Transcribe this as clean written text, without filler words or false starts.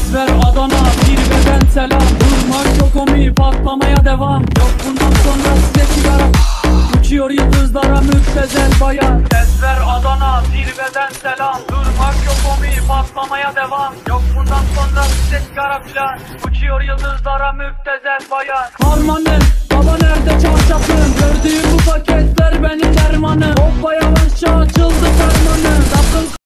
Tesver Adana zirveden selam. Durmak yok omi, patlamaya devam. Yok bundan sonra size sigara. Uçuyor yıldızlara müptezel bayan. Tesver Adana zirveden selam. Durmak yok omi, patlamaya devam. Yok bundan sonra size sigara filan. Uçuyor yıldızlara müptezel bayan. Harmanım baba nerede çarşafın? Gördüğüm bu paketler benim dermanım. Hoppa yavaşça açıldı fermanım.